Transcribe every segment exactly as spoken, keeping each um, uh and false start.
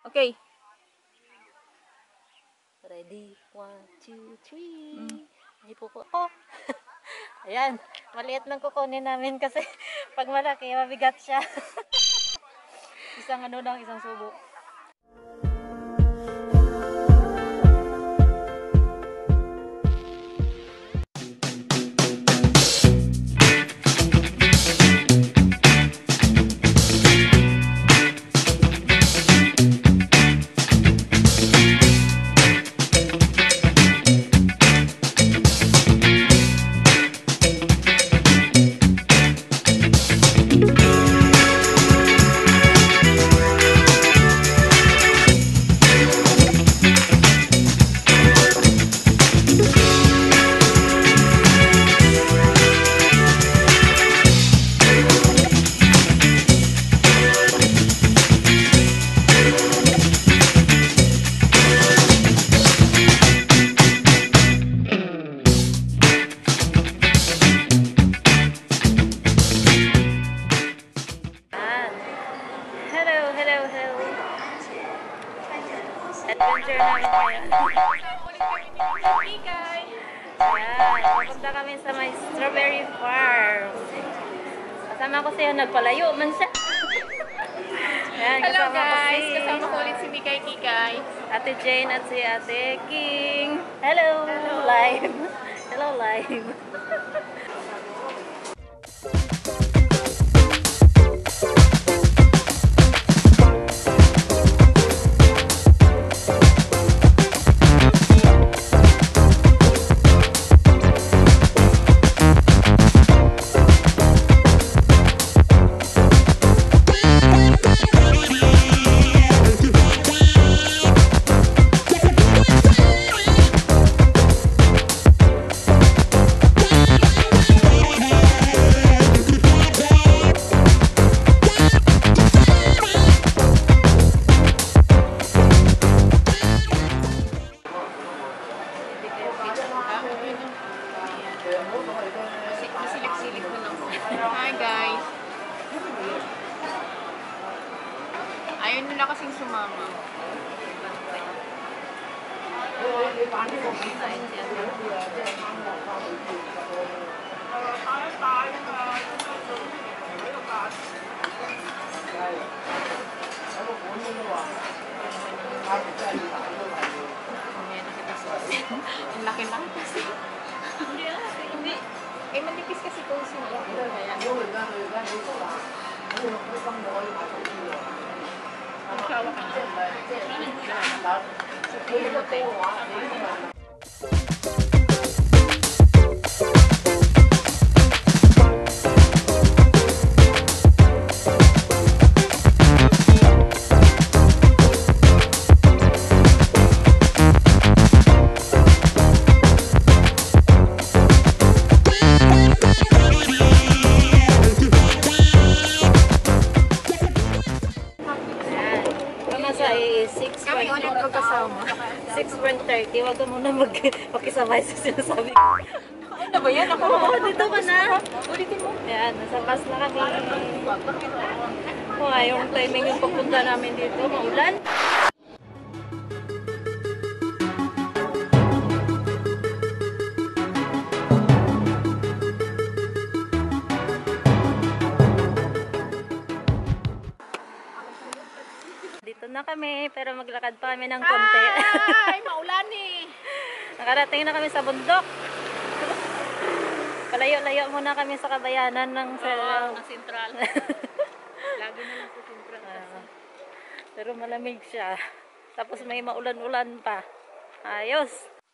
Okay. Ready? One, two, three. Mm. Ay po ko. Oh. Ayan. Maliit lang kukunin namin kasi pag malaki, mabigat siya. Isang ano lang, isang subo. Adventure namin ngayon. Ayan, pupunta kami sa may strawberry farm. Kasama ko siya, nagpalayo man siya. Ayan, Hello guys! ko si, kasama ko ulit si Mikay Kikay. Ate Jane at si Ate King. Hello! Hello. Live! Hello live! Silik-silik mo lang. Hi guys! Ayun nila kasing sumama. Ang laki-laki kasi. Hindi. Eh, manipis kasi kung sila. Kaya. Magsawa ka na. Sa pumote. Kami ulit magkasama. six point thirty. Huwag ka muna mag-pakisabay sa sinasabi ko. Ano ba yan? Ako Oo, dito ka na. Ulitin mo. Ayan, nasa bus na kami. Oh, yung timing yung papunta namin dito, maulan. Dito na kami, pero maglakad pa kami ng konti. Ay, maulan eh. Nakarating na kami sa bundok. Palayo-layo muna kami sa kabayanan ng Oo, ng sentral. Lagi na lang sa sentral kasi. Uh, pero malamig siya. Tapos may maulan-ulan pa. Ayos.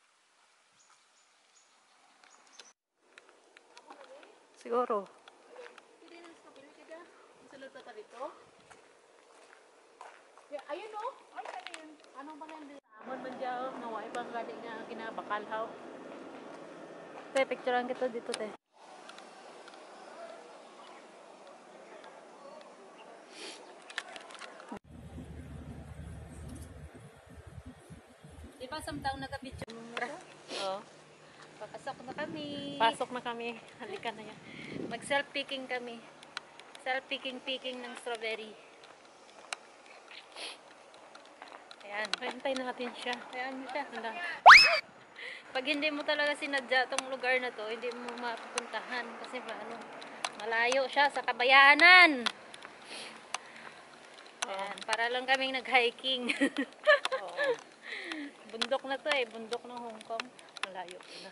Siguro. Ayun o. Ay, ano yun? Anong pala yun? Amon man dyan. Nawai pang gani nga kinabakalhaw. Te, picturean kita dito, te. Di ba samtang nagka-picture? Oo. Pasok na kami. Pasok na kami. Halika na yan. Mag-self-picking kami. Self-picking-picking ng strawberry. Ayan, hintayin natin siya. Ayan mo siya. Handa. Pag hindi mo talaga sinadya tong lugar na to, hindi mo mapupuntahan kasi ano, malayo siya sa kabayanan. Ayan, para lang kaming nag-hiking. Bundok na to eh, bundok ng Hong Kong. Malayo na.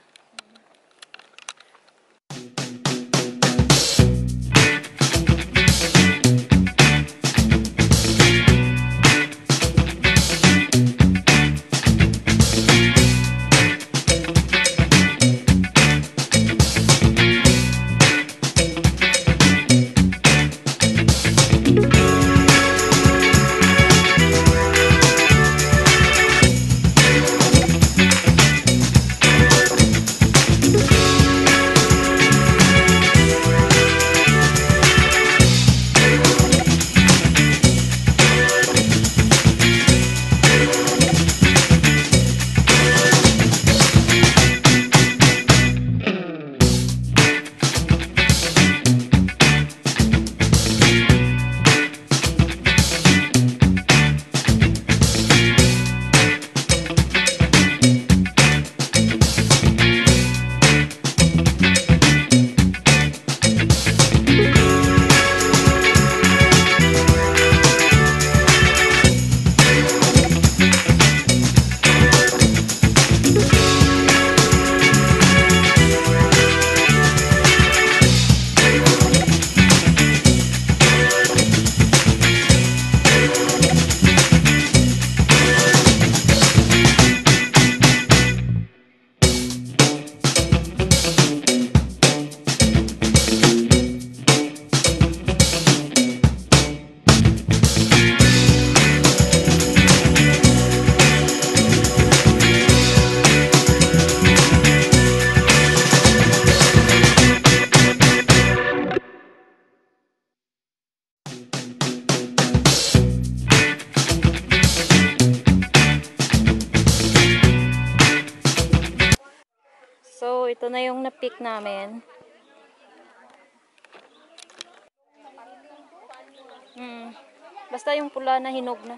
So, ito na yung na-pick namin. Hmm. Basta yung pula na hinog na.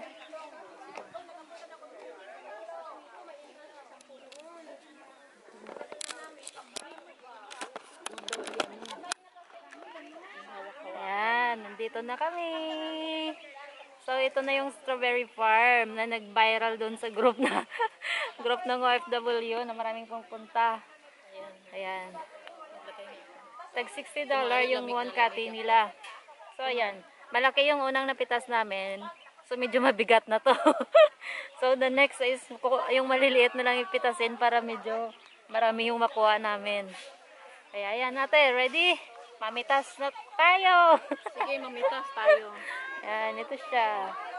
Ayan, nandito na kami. So, ito na yung strawberry farm na nag-viral doon sa group na group ng O F W na maraming pumunta. Ayan. Tag sixty dollars yung one cutty nila. So, ayan. Malaki yung unang napitas namin. So, medyo mabigat na to. So, the next is yung maliliit na lang ipitasin para medyo marami yung makuha namin. Kaya, ayan natin. Ready? Mamitas na tayo. Sige, mamitas tayo. Ayan, ito siya.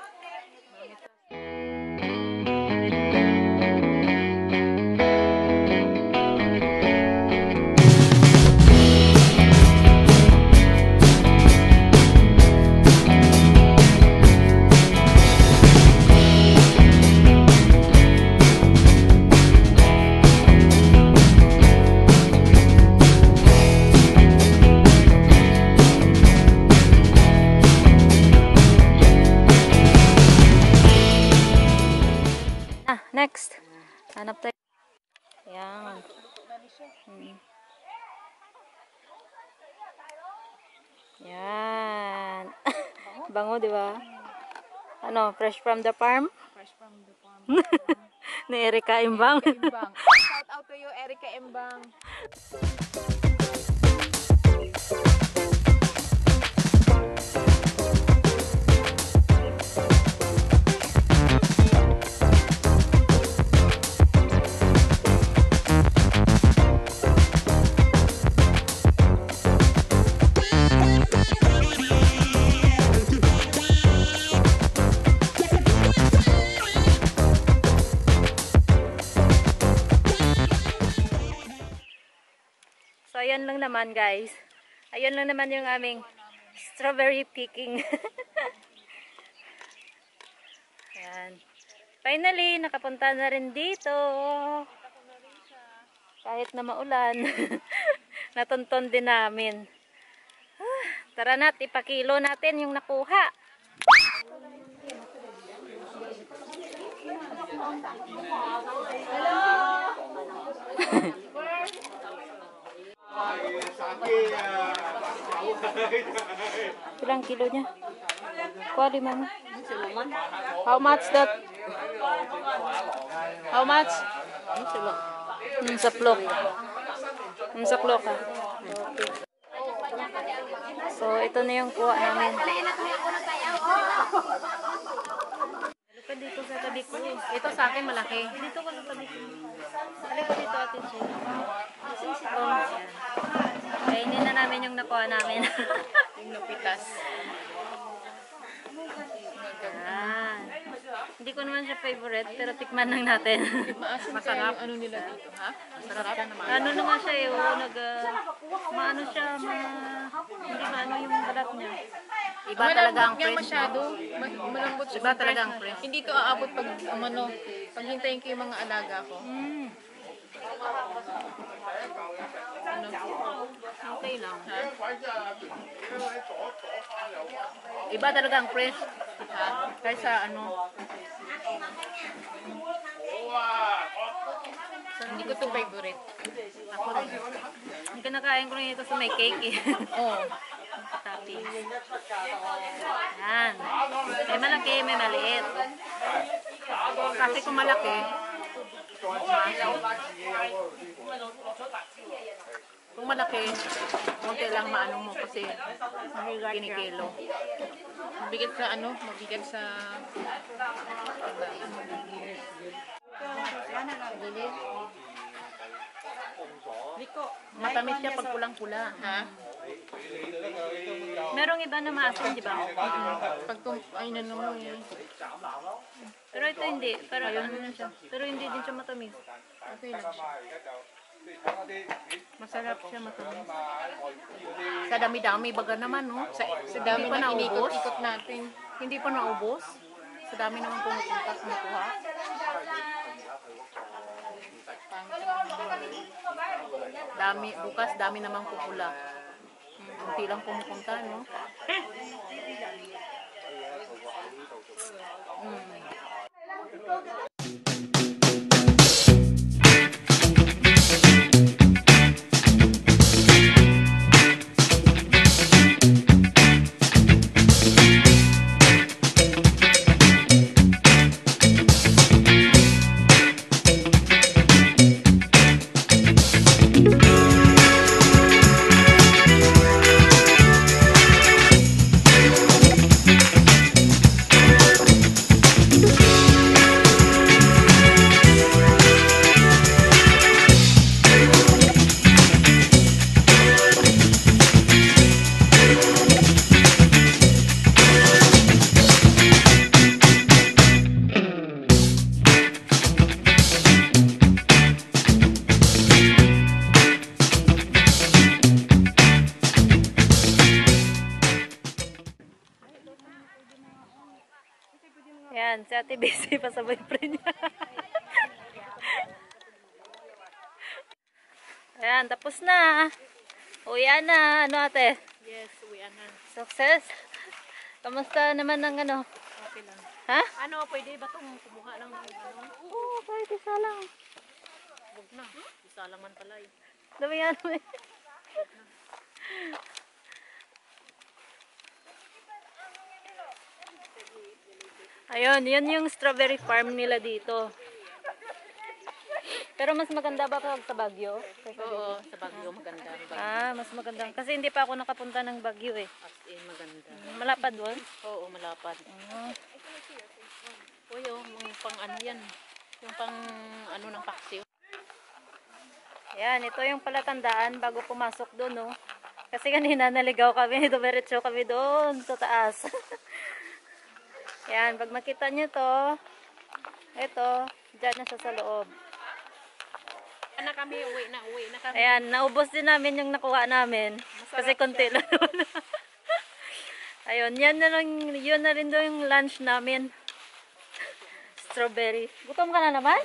Next. Hanap tayo. Ayan. Hmm. Ayan. Bango, di ba? Ano, fresh from the farm? Fresh from the farm. Ni Erika Imbang. Embang. Shout out to you, Erika Embang. So, ayan lang naman guys. Ayun lang naman yung aming strawberry picking. Ayan. Finally, nakapunta na rin dito. Kahit na maulan. Natunton din namin. Tara na't, ipakilo natin yung nakuha. Ilang kilo niya? Kuha lima mo. How much that? How much? Hmm, sa plok. Hmm, sa plok ha. Okay. So, ito na yung kuha namin. Halika dito sa tabi ko. Ito sa akin malaki. Dito ko sa tabi ko. Halika dito atin siya. Oh. Kainin na namin yung nakuha namin. Yung napitas. Ah. Hindi ko naman siya favorite, pero tikman lang natin. Masarap. Ano nila dito, ha? Masarap siya naman. Ano naman siya eh, oh, nag, uh, maano siya, ma, hindi maano yung balat niya. Iba talaga ang press. Masyado. Malambot siya. Iba talaga ang press. Hindi to aabot pag, um, ano, pag hintayin ko yung mga alaga ko. Mm. Ano? Okay lang. Ha? Iba talaga ang press. Ha? Kaysa ano, hindi ko to favorite. Ako rin. Ang kinakain ko rin ito sa may cake eh. Oo. Topping. Yan. May malaki, may maliit. Kasi kung malaki, kung malaki, konti lang maano mo kasi kinikilo. Mabigat sa ano, mabigat sa matamis siya pag pulang-pula. Ha? Merong iba na maasin, di ba? Pag tum ay ano mo eh. Pero ito hindi. Pero ano na siya. Pero hindi din siya matamis. Okay lang siya. Masarap siya matamis. Sa dami-dami baga naman, no? Sa, sa dami Hindi pa na naubos? inikot-ikot natin. Hindi pa naubos. Sa dami naman pumupunta kumukuha. Dami, bukas dami namang pupula. Kunti lang pumupunta, no? Mm. Yan, si Ate busy pa sa boyfriend niya. Ayan, tapos na. Uwian na. Ano ate? Yes, uwi na. Success? Kamusta naman ang ano? Okay lang. Ha? Ano, pwede ba itong kumuha ng ano? Oo, kahit isa lang. Huwag na. Isa lang man pala eh. Dami nga naman. Ayun, yun yung strawberry farm nila dito. Pero mas maganda ba pag sa Baguio? Oo, sa Baguio maganda. Baguio. Ah, mas maganda. Kasi hindi pa ako nakapunta ng Baguio eh. As in, maganda. Malapad doon? Oo, malapad. Ah. Uy, oh, yung pang ano yan. Yung pang ano ng paksiw. Yan, ito yung palatandaan bago pumasok doon, no? Kasi kanina naligaw kami, dumiretso kami doon sa taas. Yan, pag makita nyo to, ito, dyan na siya sa loob. Na kami, uwi na, uwi na kami. Ayan, naubos din namin yung nakuha namin. Kasi konti lang naman. Ayun, yan na lang, yun na rin doon yung lunch namin. Strawberry. Gutom ka na naman?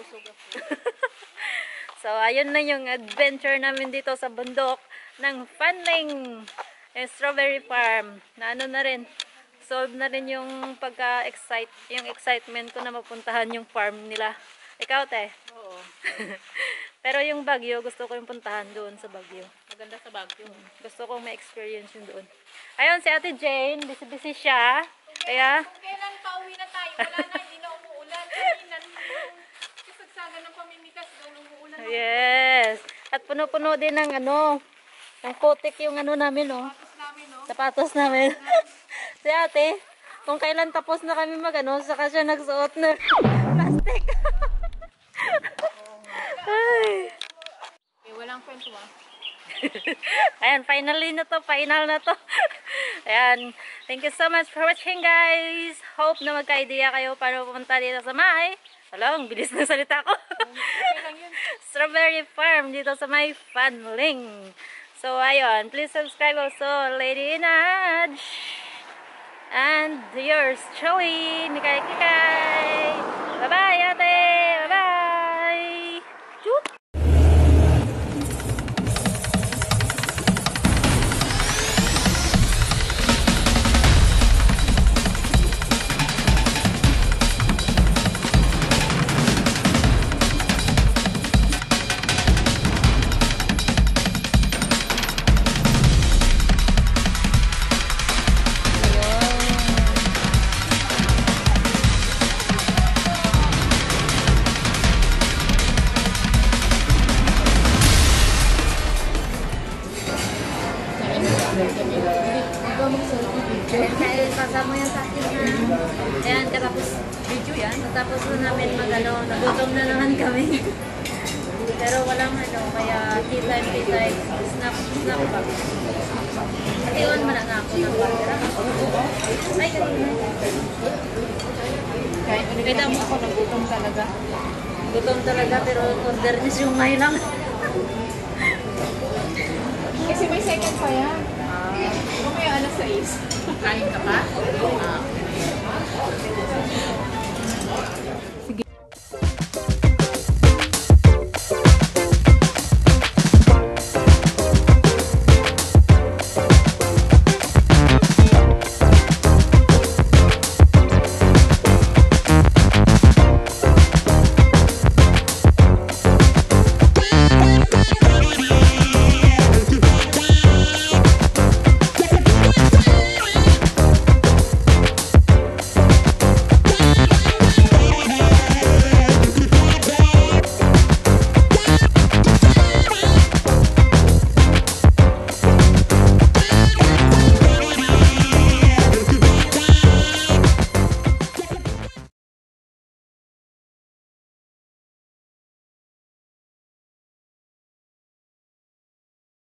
So, ayun na yung adventure namin dito sa bundok ng Fanling eh, Strawberry Farm. Na ano na rin, solve na rin yung pagka-excite, yung excitement ko na mapuntahan yung farm nila. Ikaw, te? Oo. Pero yung Baguio, gusto ko yung puntahan doon sa Baguio. Maganda sa Baguio. Gusto kong ma-experience yun doon. Ayun, si Ate Jane, busy-busy siya. Kaya, Kung kailan pauwi na tayo, wala na, hindi na umuulan. Kanina, kasagsagan ng pamimikas daw umuulan. yes. At puno-puno din ng ano, ng putik yung ano namin, oh. Tapos namin, no? Sapatos namin. Si ate, kung kailan tapos na kami mag ano, saka siya nagsuot na plastic. Ay. Eh, walang kwento ah. Ayan, finally na to, final na to. Ayan, thank you so much for watching, guys. Hope na magka-idea kayo paano pumunta dito sa May. Alam, bilis na salita ko. Okay lang yun. Strawberry Farm dito sa May Fanling. So, ayun, please subscribe also, Lady Inaj. And yours truly, Mikay Kikay. Bye-bye, ate. Bye-bye. Choop. Kaya kasama yan sa akin na. Ayan, katapos video yan. Katapos na namin mag ano, nagutom na naman kami. Pero walang ano, kaya tea time, tea time, snap, snap pa. At iwan mo na nga ako ng camera. Ay, kanina. Kahit ulit mo ako, nagutom talaga. Gutom talaga, pero order niya siyungay lang. Kasi may second pa yan. Mamaya alas sais. Kain ka pa? Ah. Sige.